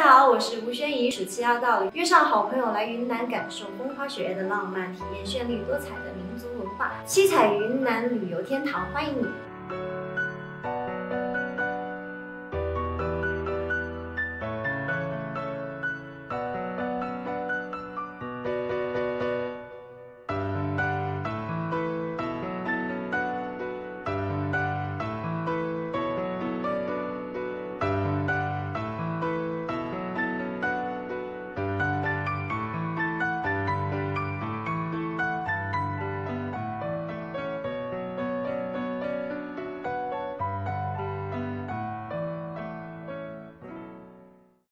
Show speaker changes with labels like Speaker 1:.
Speaker 1: 好，我是吴宣仪。暑期要到了，约上好朋友来云南感受风花雪月的浪漫，体验绚丽多彩的民族文化。七彩云南旅游天堂，欢迎你！